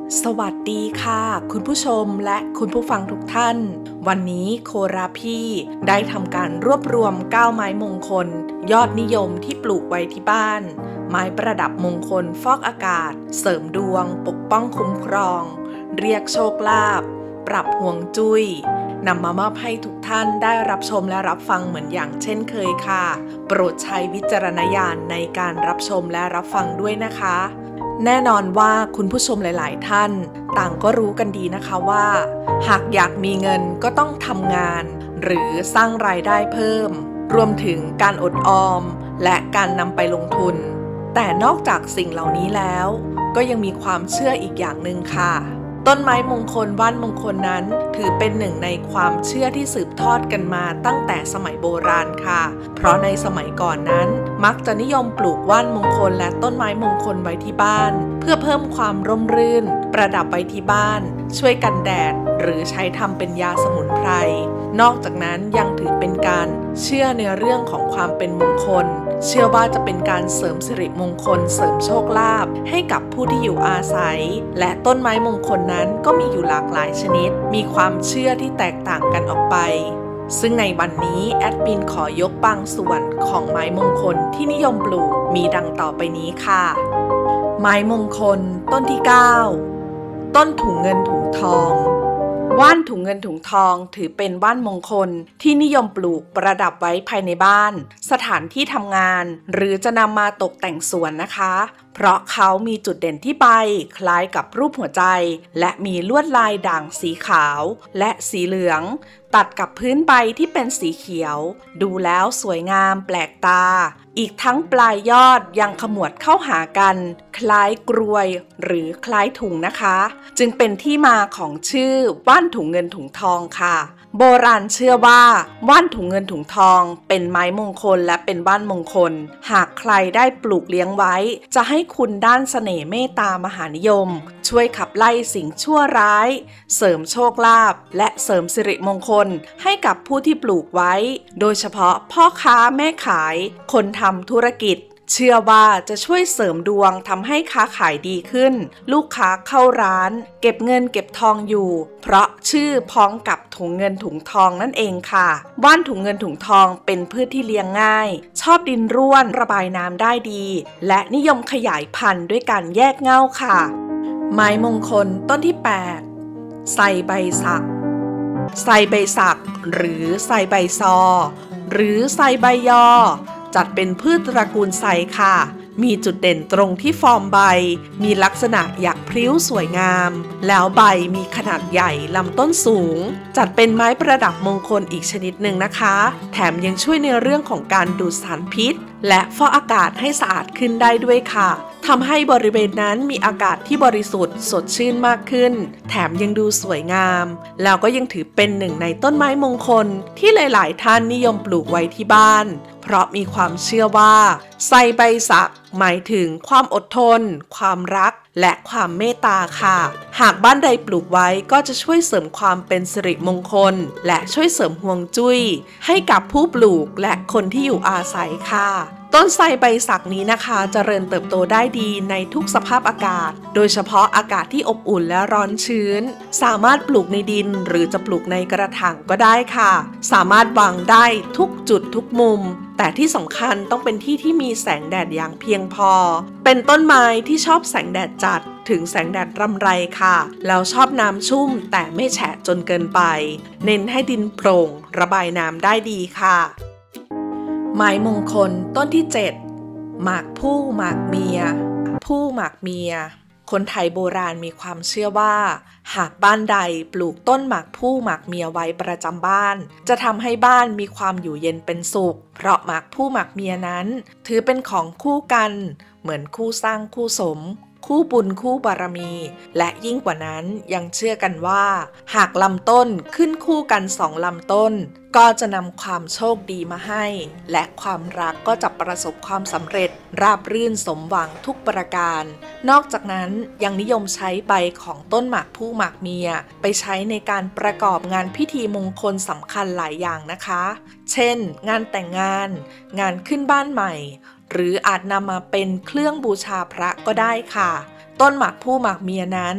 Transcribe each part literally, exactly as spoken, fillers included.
สวัสดีค่ะคุณผู้ชมและคุณผู้ฟังทุกท่านวันนี้โคราพี่ได้ทำการรวบรวมเก้าไม้มงคลยอดนิยมที่ปลูกไว้ที่บ้านไม้ประดับมงคลฟอกอากาศเสริมดวงปกป้องคุ้มครองเรียกโชคลาภปรับห่วงจุ้ยนำมามอบให้ทุกท่านได้รับชมและรับฟังเหมือนอย่างเช่นเคยค่ะโปรดใช้วิจารณญาณในการรับชมและรับฟังด้วยนะคะแน่นอนว่าคุณผู้ชมหลายๆท่านต่างก็รู้กันดีนะคะว่าหากอยากมีเงินก็ต้องทำงานหรือสร้างรายได้เพิ่มรวมถึงการอดออมและการนำไปลงทุนแต่นอกจากสิ่งเหล่านี้แล้วก็ยังมีความเชื่ออีกอย่างหนึ่งค่ะต้นไม้มงคลว่านมงคลนั้นถือเป็นหนึ่งในความเชื่อที่สืบทอดกันมาตั้งแต่สมัยโบราณค่ะเพราะในสมัยก่อนนั้นมักจะนิยมปลูกว่านมงคลและต้นไม้มงคลไว้ที่บ้านเพื่อเพิ่มความร่มรื่นประดับไว้ที่บ้านช่วยกันแดดหรือใช้ทำเป็นยาสมุนไพรนอกจากนั้นยังถือเป็นการเชื่อในเรื่องของความเป็นมงคลเชื่อว่าจะเป็นการเสริมสิริมงคลเสริมโชคลาภให้กับผู้ที่อยู่อาศัยและต้นไม้มงคลนั้นก็มีอยู่หลากหลายชนิดมีความเชื่อที่แตกต่างกันออกไปซึ่งในวันนี้แอดมินขอยกบางส่วนของไม้มงคลที่นิยมปลูกมีดังต่อไปนี้ค่ะไม้มงคลต้นที่เก้าต้นถุงเงินถุงทองว่านถุงเงินถุงทองถือเป็นว่านมงคลที่นิยมปลูกประดับไว้ภายในบ้านสถานที่ทำงานหรือจะนำมาตกแต่งสวนนะคะเพราะเขามีจุดเด่นที่ใบคล้ายกับรูปหัวใจและมีลวดลายด่างสีขาวและสีเหลืองตัดกับพื้นใบที่เป็นสีเขียวดูแล้วสวยงามแปลกตาอีกทั้งปลายยอดยังขมวดเข้าหากันคล้ายกรวยหรือคล้ายถุงนะคะจึงเป็นที่มาของชื่อว่านถุงเงินถุงทองค่ะโบราณเชื่อว่าว่านถุงเงินถุงทองเป็นไม้มงคลและเป็นว่านมงคลหากใครได้ปลูกเลี้ยงไว้จะให้คุณด้านเสน่ห์เมตตามหานิยมช่วยขับไล่สิ่งชั่วร้ายเสริมโชคลาภและเสริมสิริมงคลให้กับผู้ที่ปลูกไว้โดยเฉพาะพ่อค้าแม่ขายคนทำธุรกิจเชื่อว่าจะช่วยเสริมดวงทำให้ค้าขายดีขึ้นลูกค้าเข้าร้านเก็บเงินเก็บทองอยู่เพราะชื่อพ้องกับถุงเงินถุงทองนั่นเองค่ะว่านถุงเงินถุงทองเป็นพืชที่เลี้ยงง่ายชอบดินร่วนระบายน้ำได้ดีและนิยมขยายพันธุ์ด้วยการแยกเง่าค่ะไม้มงคลต้นที่แปดไทรใบสักไทรใบสักหรือไทรใบซอหรือไทรใบยอจัดเป็นพืชตระกูลไทรค่ะมีจุดเด่นตรงที่ฟอร์มใบมีลักษณะหยักพริ้วสวยงามแล้วใบมีขนาดใหญ่ลำต้นสูงจัดเป็นไม้ประดับมงคลอีกชนิดหนึ่งนะคะแถมยังช่วยในเรื่องของการดูดสารพิษและฟอกอากาศให้สะอาดขึ้นได้ด้วยค่ะทำให้บริเวณนั้นมีอากาศที่บริสุทธิ์สดชื่นมากขึ้นแถมยังดูสวยงามแล้วก็ยังถือเป็นหนึ่งในต้นไม้มงคลที่หลายๆท่านนิยมปลูกไว้ที่บ้านเพราะมีความเชื่อว่าไทรใบสักหมายถึงความอดทนความรักและความเมตตาค่ะหากบ้านใดปลูกไว้ก็จะช่วยเสริมความเป็นสิริมงคลและช่วยเสริมห่วงจุ้ยให้กับผู้ปลูกและคนที่อยู่อาศัยค่ะต้นไทรใบสักนี้นะคะเจริญเติบโตได้ดีในทุกสภาพอากาศโดยเฉพาะอากาศที่อบอุ่นและร้อนชื้นสามารถปลูกในดินหรือจะปลูกในกระถางก็ได้ค่ะสามารถวางได้ทุกจุดทุกมุมแต่ที่สำคัญต้องเป็นที่ที่มีแสงแดดอย่างเพียงพอเป็นต้นไม้ที่ชอบแสงแดดจัดถึงแสงแดดรำไรค่ะแล้วชอบน้ำชุ่มแต่ไม่แฉะจนเกินไปเน้นให้ดินโปร่งระบายน้ำได้ดีค่ะไม้มงคลต้นที่เจ็ดหมากผู้หมากเมียผู้หมากเมียคนไทยโบราณมีความเชื่อว่าหากบ้านใดปลูกต้นหมากผู้หมากเมียไว้ประจำบ้านจะทำให้บ้านมีความอยู่เย็นเป็นสุขเพราะหมากผู้หมากเมียนั้นถือเป็นของคู่กันเหมือนคู่สร้างคู่สมคู่บุญคู่บารมีและยิ่งกว่านั้นยังเชื่อกันว่าหากลำต้นขึ้นคู่กันสองลำต้นก็จะนำความโชคดีมาให้และความรักก็จะประสบความสำเร็จราบรื่นสมหวังทุกประการนอกจากนั้นยังนิยมใช้ใบของต้นหมากผู้หมากเมียไปใช้ในการประกอบงานพิธีมงคลสำคัญหลายอย่างนะคะเช่นงานแต่งงานงานขึ้นบ้านใหม่หรืออาจนำมาเป็นเครื่องบูชาพระก็ได้ค่ะต้นหมากผู้หมากเมียนั้น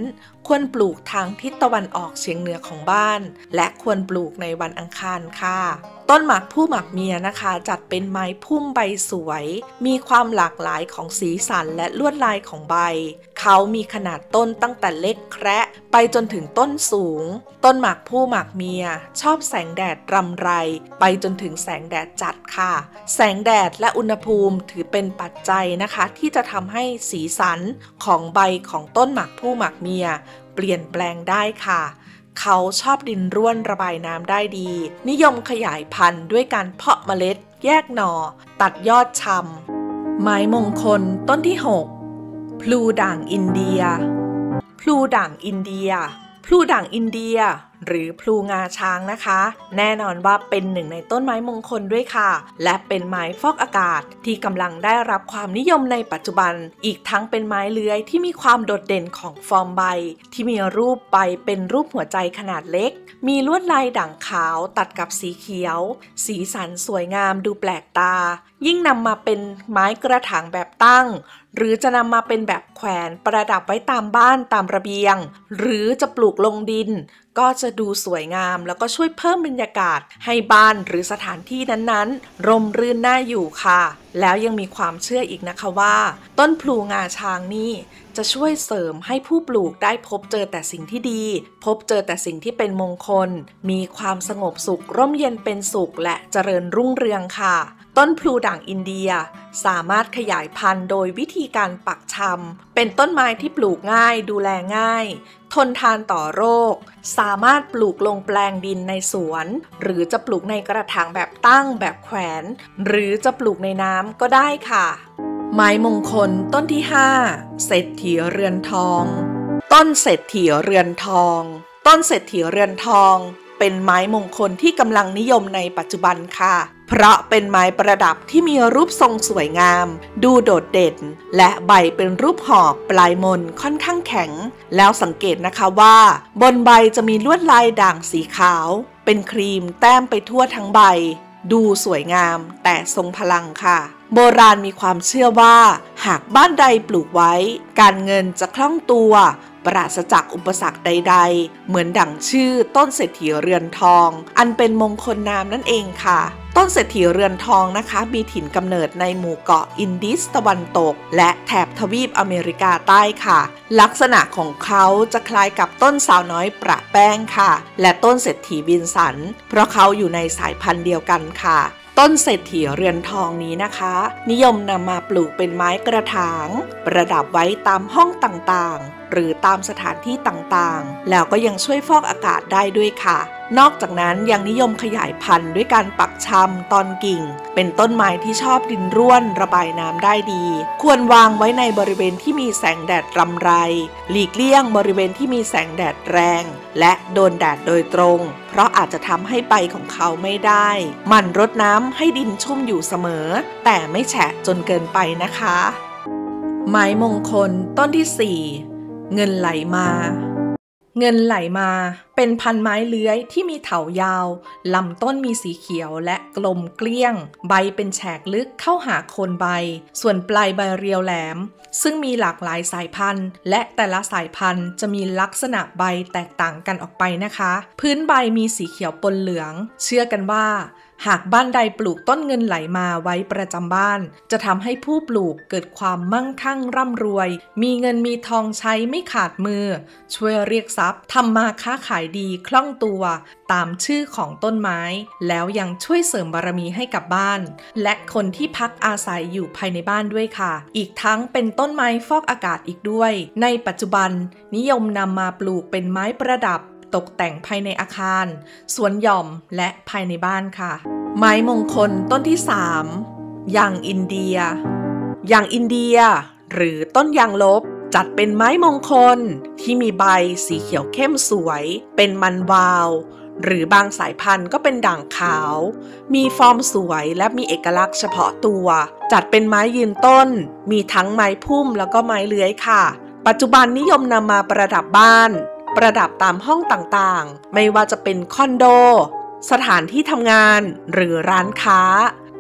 ควรปลูกทางทิศตะวันออกเฉียงเหนือของบ้านและควรปลูกในวันอังคารค่ะต้นหมากผู้หมากเมียนะคะจัดเป็นไม้พุ่มใบสวยมีความหลากหลายของสีสันและลวดลายของใบเขามีขนาดต้นตั้งแต่เล็กแคระไปจนถึงต้นสูงต้นหมากผู้หมากเมียชอบแสงแดดรำไรไปจนถึงแสงแดดจัดค่ะแสงแดดและอุณหภูมิถือเป็นปัจจัยนะคะที่จะทำให้สีสันของใบของต้นหมากผู้หมากเมียเปลี่ยนแปลงได้ค่ะเขาชอบดินร่วนระบายน้ำได้ดีนิยมขยายพันธุ์ด้วยการเพาะเมล็ดแยกหน่อตัดยอดชำไม้มงคลต้นที่หกพลูด่างอินเดียพลูด่างอินเดียพลูด่างอินเดียหรือพลูงาช้างนะคะแน่นอนว่าเป็นหนึ่งในต้นไม้มงคลด้วยค่ะและเป็นไม้ฟอกอากาศที่กำลังได้รับความนิยมในปัจจุบันอีกทั้งเป็นไม้เลื้อยที่มีความโดดเด่นของฟอร์มใบที่มีรูปใบเป็นรูปหัวใจขนาดเล็กมีลวดลายด่างขาวตัดกับสีเขียวสีสันสวยงามดูแปลกตายิ่งนำมาเป็นไม้กระถางแบบตั้งหรือจะนำมาเป็นแบบแขวนประดับไว้ตามบ้านตามระเบียงหรือจะปลูกลงดินก็จะดูสวยงามแล้วก็ช่วยเพิ่มบรรยากาศให้บ้านหรือสถานที่นั้นๆร่มรื่นน่าอยู่ค่ะแล้วยังมีความเชื่ออีกนะคะว่าต้นพลูงาช้างนี่จะช่วยเสริมให้ผู้ปลูกได้พบเจอแต่สิ่งที่ดีพบเจอแต่สิ่งที่เป็นมงคลมีความสงบสุขร่มเย็นเป็นสุขและเจริญรุ่งเรืองค่ะต้นพลูด่างอินเดียสามารถขยายพันธุ์โดยวิธีการปักชำเป็นต้นไม้ที่ปลูกง่ายดูแลง่ายทนทานต่อโรคสามารถปลูกลงแปลงดินในสวนหรือจะปลูกในกระถางแบบตั้งแบบแขวนหรือจะปลูกในน้ำก็ได้ค่ะไม้มงคลต้นที่ห้าเศรษฐีเรือนทองต้นเศรษฐีเรือนทองต้นเศรษฐีเรือนทองเป็นไม้มงคลที่กำลังนิยมในปัจจุบันค่ะเพราะเป็นไม้ประดับที่มีรูปทรงสวยงามดูโดดเด่นและใบเป็นรูปหอกปลายมนค่อนข้างแข็งแล้วสังเกตนะคะว่าบนใบจะมีลวดลายด่างสีขาวเป็นครีมแต้มไปทั่วทั้งใบดูสวยงามแต่ทรงพลังค่ะโบราณมีความเชื่อว่าหากบ้านใดปลูกไว้การเงินจะคล่องตัวปราศจากอุปสรรคใดๆเหมือนดั่งชื่อต้นเศรษฐีเรือนทองอันเป็นมงคลนามนั่นเองค่ะต้นเศรษฐีเรือนทองนะคะมีถิ่นกำเนิดในหมู่เกาะอินดิสตะวันตกและแถบทวีปอเมริกาใต้ค่ะลักษณะของเขาจะคล้ายกับต้นสาวน้อยประแป้งค่ะและต้นเศรษฐีวินสันเพราะเขาอยู่ในสายพันธุ์เดียวกันค่ะต้นเศรษฐีเรือนทองนี้นะคะนิยมนำมาปลูกเป็นไม้กระถางประดับไว้ตามห้องต่างๆหรือตามสถานที่ต่างๆแล้วก็ยังช่วยฟอกอากาศได้ด้วยค่ะนอกจากนั้นยังนิยมขยายพันธุ์ด้วยการปักชำตอนกิ่งเป็นต้นไม้ที่ชอบดินร่วนระบายน้ำได้ดีควรวางไว้ในบริเวณที่มีแสงแดดรำไรหลีกเลี่ยงบริเวณที่มีแสงแดดแรงและโดนแดดโดยตรงเพราะอาจจะทำให้ใบของเขาไม่ได้หมั่นรดน้ำให้ดินชุ่มอยู่เสมอแต่ไม่แฉะจนเกินไปนะคะไม้มงคลต้นที่สี่เงินไหลมาเงินไหลมาเป็นพันไม้เลื้อยที่มีเถายาวลำต้นมีสีเขียวและกลมเกลี้ยงใบเป็นแฉกลึกเข้าหาโคนใบส่วนปลายใบเรียวแหลมซึ่งมีหลากหลายสายพันธุ์และแต่ละสายพันธุ์จะมีลักษณะใบแตกต่างกันออกไปนะคะพื้นใบมีสีเขียวปนเหลืองเชื่อกันว่าหากบ้านใดปลูกต้นเงินไหลมาไว้ประจำบ้านจะทำให้ผู้ปลูกเกิดความมั่งคั่งร่ำรวยมีเงินมีทองใช้ไม่ขาดมือช่วยเรียกทรัพย์ทำมาค้าขายดีคล่องตัวตามชื่อของต้นไม้แล้วยังช่วยเสริมบารมีให้กับบ้านและคนที่พักอาศัยอยู่ภายในบ้านด้วยค่ะอีกทั้งเป็นต้นไม้ฟอกอากาศอีกด้วยในปัจจุบันนิยมนำมาปลูกเป็นไม้ประดับตกแต่งภายในอาคารสวนหย่อมและภายในบ้านค่ะไม้มงคลต้นที่สามยางอินเดียยางอินเดียหรือต้นยางลบจัดเป็นไม้มงคลที่มีใบสีเขียวเข้มสวยเป็นมันวาวหรือบางสายพันธุ์ก็เป็นด่างขาวมีฟอร์มสวยและมีเอกลักษณ์เฉพาะตัวจัดเป็นไม้ยืนต้นมีทั้งไม้พุ่มแล้วก็ไม้เลื้อยค่ะปัจจุบันนิยมนำมาประดับบ้านประดับตามห้องต่างๆไม่ว่าจะเป็นคอนโดสถานที่ทำงานหรือร้านค้า เ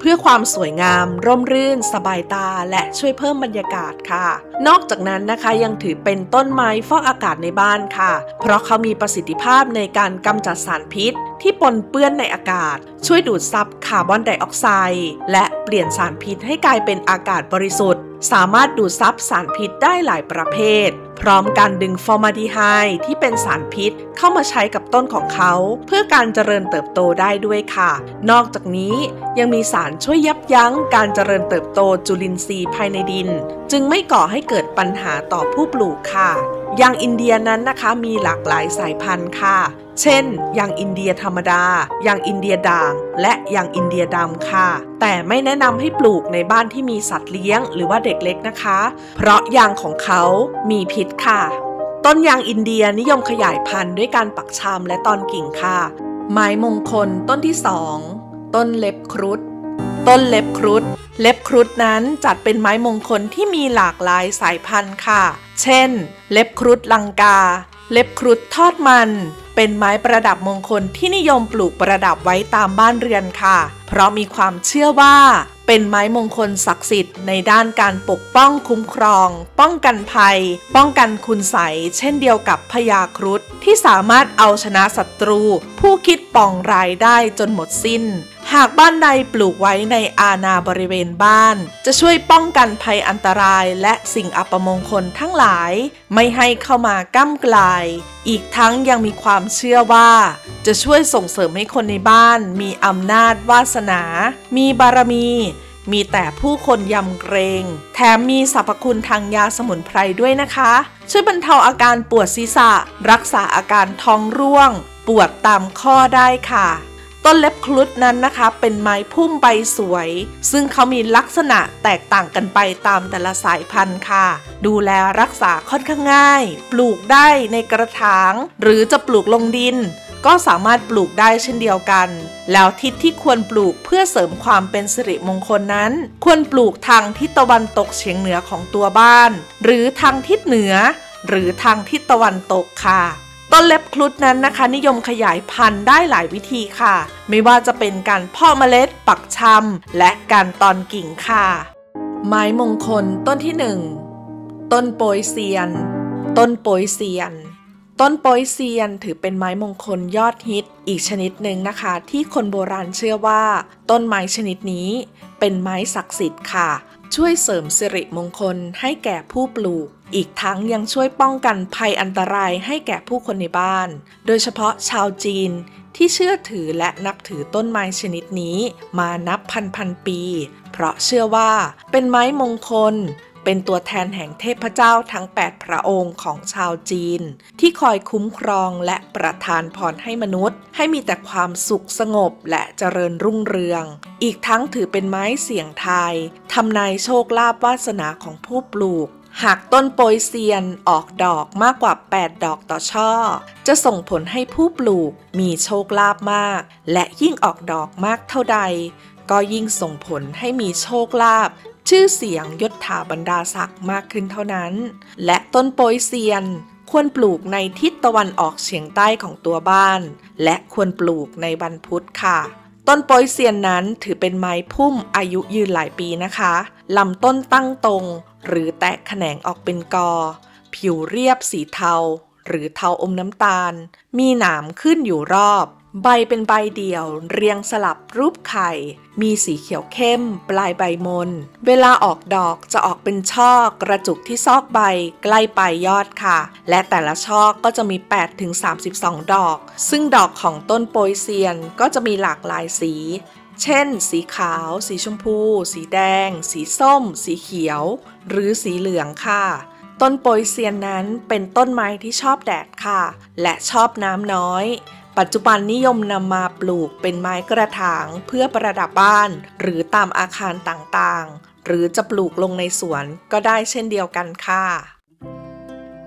พื่อความสวยงามร่มรื่นสบายตาและช่วยเพิ่มบรรยากาศค่ะนอกจากนั้นนะคะยังถือเป็นต้นไม้ฟอกอากาศในบ้านค่ะเพราะเขามีประสิทธิภาพในการกำจัดสารพิษที่ปนเปื้อนในอากาศช่วยดูดซับคาร์บอนไดออกไซด์และเปลี่ยนสารพิษให้กลายเป็นอากาศบริสุทธิ์สามารถดูดซับสารพิษได้หลายประเภทพร้อมการดึงฟอร์มาลดีไฮด์ที่เป็นสารพิษเข้ามาใช้กับต้นของเขาเพื่อการเจริญเติบโตได้ด้วยค่ะนอกจากนี้ยังมีสารช่วยยับยั้งการเจริญเติบโตจุลินทรีย์ภายในดินจึงไม่ก่อให้เกิดปัญหาต่อผู้ปลูกค่ะยางอินเดียนั้นนะคะมีหลากหลายสายพันธุ์ค่ะเช่นยางอินเดียธรรมดายางอินเดียด่างและยางอินเดียดำค่ะแต่ไม่แนะนำให้ปลูกในบ้านที่มีสัตว์เลี้ยงหรือว่าเด็กเล็กนะคะเพราะยางของเขามีพิษค่ะต้นยางอินเดียนิยมขยายพันธุ์ด้วยการปักชำและตอนกิ่งค่ะไม้มงคลต้นที่สองต้นเล็บครุฑต้นเล็บครุฑเล็บครุฑนั้นจัดเป็นไม้มงคลที่มีหลากหลายสายพันธุ์ค่ะเช่นเล็บครุฑลังกาเล็บครุฑทอดมันเป็นไม้ประดับมงคลที่นิยมปลูกประดับไว้ตามบ้านเรือนค่ะเพราะมีความเชื่อว่าเป็นไม้มงคลศักดิ์สิทธิ์ในด้านการปกป้องคุ้มครองป้องกันภัยป้องกันคุณไสยเช่นเดียวกับพญาครุฑที่สามารถเอาชนะศัตรูผู้คิดปองร้ายได้จนหมดสิ้นหากบ้านใดปลูกไว้ในอาณาบริเวณบ้านจะช่วยป้องกันภัยอันตรายและสิ่งอัปมงคลทั้งหลายไม่ให้เข้ามาก้ำกลายอีกทั้งยังมีความเชื่อว่าจะช่วยส่งเสริมให้คนในบ้านมีอำนาจวาสนามีบารมีมีแต่ผู้คนยำเกรงแถมมีสรรพคุณทางยาสมุนไพรด้วยนะคะช่วยบรรเทาอาการปวดศีรษะรักษาอาการท้องร่วงปวดตามข้อได้ค่ะต้นเล็บครุฑนั้นนะคะเป็นไม้พุ่มใบสวยซึ่งเขามีลักษณะแตกต่างกันไปตามแต่ละสายพันธุ์ค่ะดูแลรักษาค่อนข้างง่ายปลูกได้ในกระถางหรือจะปลูกลงดินก็สามารถปลูกได้เช่นเดียวกันแล้วทิศที่ควรปลูกเพื่อเสริมความเป็นสิริมงคลนั้นควรปลูกทางทิศตะวันตกเฉียงเหนือของตัวบ้านหรือทางทิศเหนือหรือทางทิศตะวันตกค่ะต้นเล็บครุฑนั้นนะคะนิยมขยายพันธุ์ได้หลายวิธีค่ะไม่ว่าจะเป็นการเพาะเมล็ดปักชำและการตอนกิ่งค่ะไม้มงคลต้นที่หนึ่งต้นโปยเซียนต้นโปยเซียนต้นโปยเซียนถือเป็นไม้มงคลยอดฮิตอีกชนิดหนึ่งนะคะที่คนโบราณเชื่อว่าต้นไม้ชนิดนี้เป็นไม้ศักดิ์สิทธิ์ค่ะช่วยเสริมสิริมงคลให้แก่ผู้ปลูกอีกทั้งยังช่วยป้องกันภัยอันตรายให้แก่ผู้คนในบ้านโดยเฉพาะชาวจีนที่เชื่อถือและนับถือต้นไม้ชนิดนี้มานับพันพันปีเพราะเชื่อว่าเป็นไม้มงคลเป็นตัวแทนแห่งเทพเจ้าทั้งแปดพระองค์ของชาวจีนที่คอยคุ้มครองและประทานพรให้มนุษย์ให้มีแต่ความสุขสงบและเจริญรุ่งเรืองอีกทั้งถือเป็นไม้เสี่ยงทายทำนายโชคลาภวาสนาของผู้ปลูกหากต้นโปยเซียนออกดอกมากกว่าแปดดอกต่อช่อจะส่งผลให้ผู้ปลูกมีโชคลาภมากและยิ่งออกดอกมากเท่าใดก็ยิ่งส่งผลให้มีโชคลาภชื่อเสียงยศถาบรรดาศักดิ์มากขึ้นเท่านั้นและต้นโปยเซียนควรปลูกในทิศตะวันออกเฉียงใต้ของตัวบ้านและควรปลูกในวันพุธค่ะต้นโปยเซียนนั้นถือเป็นไม้พุ่มอายุยืนหลายปีนะคะลำต้นตั้งตรงหรือแตกแขนงออกเป็นกอผิวเรียบสีเทาหรือเทาอมน้ำตาลมีหนามขึ้นอยู่รอบใบเป็นใบเดี่ยวเรียงสลับรูปไข่มีสีเขียวเข้มปลายใบมนเวลาออกดอกจะออกเป็นช่อกระจุกที่ซอกใบใกล้ปลายยอดค่ะและแต่ละช่อก็จะมี แปดถึงสามสิบสอง ดอกซึ่งดอกของต้นโปยเซียนก็จะมีหลากหลายสีเช่นสีขาวสีชมพูสีแดงสีส้มสีเขียวหรือสีเหลืองค่ะต้นโปยเซียนนั้นเป็นต้นไม้ที่ชอบแดดค่ะและชอบน้ำน้อยปัจจุบันนิยมนำมาปลูกเป็นไม้กระถางเพื่อประดับบ้านหรือตามอาคารต่างๆหรือจะปลูกลงในสวนก็ได้เช่นเดียวกันค่ะ เ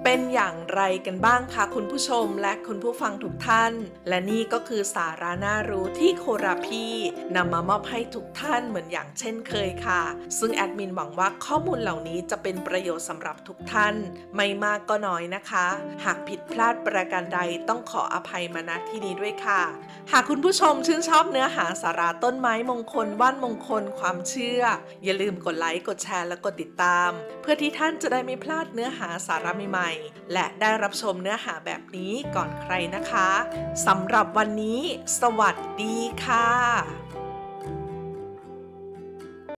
เป็นอย่างไรกันบ้างคะคุณผู้ชมและคุณผู้ฟังทุกท่านและนี่ก็คือสาระน่ารู้ที่โคราพี่นำมามอบให้ทุกท่านเหมือนอย่างเช่นเคยค่ะซึ่งแอดมินหวังว่าข้อมูลเหล่านี้จะเป็นประโยชน์สำหรับทุกท่านไม่มากก็น้อยนะคะหากผิดพลาดประการใดต้องขออภัยมาณที่นี้ด้วยค่ะหากคุณผู้ชมชื่นชอบเนื้อหาสาระต้นไม้มงคลว่านมงคลความเชื่ออย่าลืมกดไลค์กดแชร์และกดติดตามเพื่อที่ท่านจะได้ไม่พลาดเนื้อหาสาระใหม่ๆและได้รับชมเนื้อหาแบบนี้ก่อนใครนะคะสำหรับวันนี้สวัสดีค่ะ